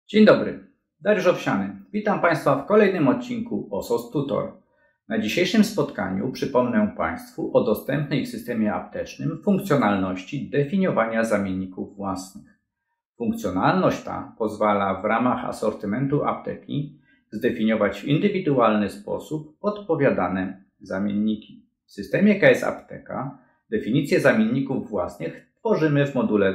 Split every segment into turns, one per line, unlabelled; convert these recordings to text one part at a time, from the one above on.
Dzień dobry, Dariusz Owsiany. Witam Państwa w kolejnym odcinku OSOS Tutor. Na dzisiejszym spotkaniu przypomnę Państwu o dostępnej w systemie aptecznym funkcjonalności definiowania zamienników własnych. Funkcjonalność ta pozwala w ramach asortymentu apteki zdefiniować w indywidualny sposób odpowiadane zamienniki. W systemie KS Apteka definicję zamienników własnych tworzymy w module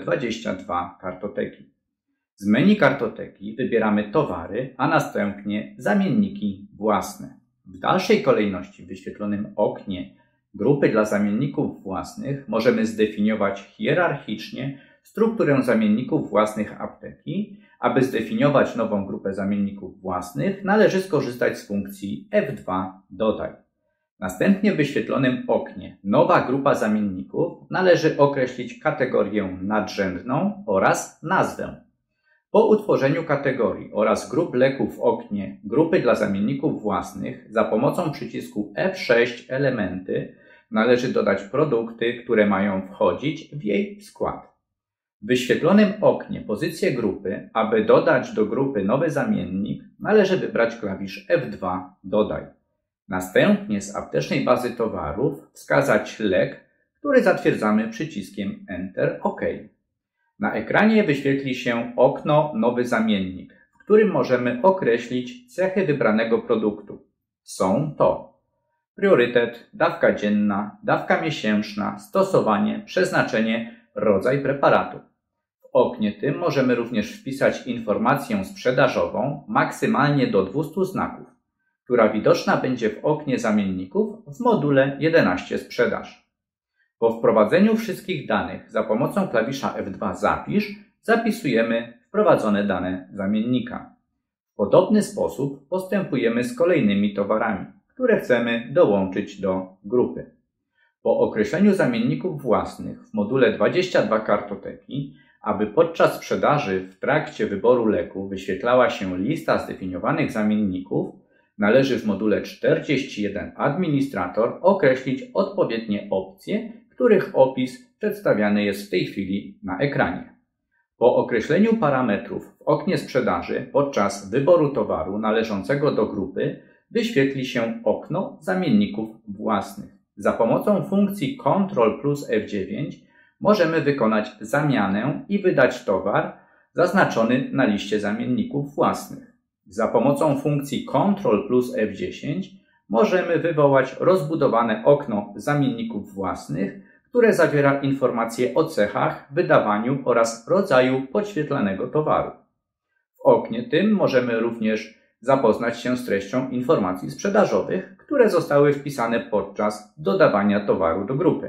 22 kartoteki. Z menu kartoteki wybieramy towary, a następnie zamienniki własne. W dalszej kolejności w wyświetlonym oknie grupy dla zamienników własnych możemy zdefiniować hierarchicznie strukturę zamienników własnych apteki. Aby zdefiniować nową grupę zamienników własnych, należy skorzystać z funkcji F2 Dodaj. Następnie w wyświetlonym oknie Nowa grupa zamienników należy określić kategorię nadrzędną oraz nazwę. Po utworzeniu kategorii oraz grup leków w oknie Grupy dla zamienników własnych za pomocą przycisku F6 Elementy należy dodać produkty, które mają wchodzić w jej skład. W wyświetlonym oknie Pozycję grupy, aby dodać do grupy nowy zamiennik, należy wybrać klawisz F2 Dodaj. Następnie z aptecznej bazy towarów wskazać lek, który zatwierdzamy przyciskiem Enter OK. Na ekranie wyświetli się okno Nowy zamiennik, w którym możemy określić cechy wybranego produktu. Są to priorytet, dawka dzienna, dawka miesięczna, stosowanie, przeznaczenie, rodzaj preparatu. W oknie tym możemy również wpisać informację sprzedażową maksymalnie do 200 znaków, która widoczna będzie w oknie zamienników w module 11 Sprzedaż. Po wprowadzeniu wszystkich danych za pomocą klawisza F2 Zapisz zapisujemy wprowadzone dane zamiennika. W podobny sposób postępujemy z kolejnymi towarami, które chcemy dołączyć do grupy. Po określeniu zamienników własnych w module 22 kartoteki, aby podczas sprzedaży w trakcie wyboru leku wyświetlała się lista zdefiniowanych zamienników, należy w module 41 Administrator określić odpowiednie opcje, których opis przedstawiany jest w tej chwili na ekranie. Po określeniu parametrów w oknie sprzedaży podczas wyboru towaru należącego do grupy wyświetli się okno zamienników własnych. Za pomocą funkcji Ctrl plus F9 możemy wykonać zamianę i wydać towar zaznaczony na liście zamienników własnych. Za pomocą funkcji Ctrl plus F10 możemy wywołać rozbudowane okno zamienników własnych, które zawiera informacje o cechach, wydawaniu oraz rodzaju podświetlanego towaru. W oknie tym możemy również zapoznać się z treścią informacji sprzedażowych, które zostały wpisane podczas dodawania towaru do grupy.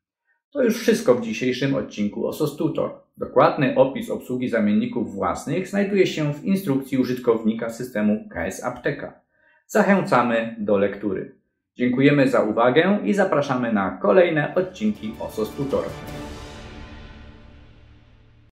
To już wszystko w dzisiejszym odcinku OSOS Tutor. Dokładny opis obsługi zamienników własnych znajduje się w instrukcji użytkownika systemu KS Apteka. Zachęcamy do lektury. Dziękujemy za uwagę i zapraszamy na kolejne odcinki OSOS Tutor.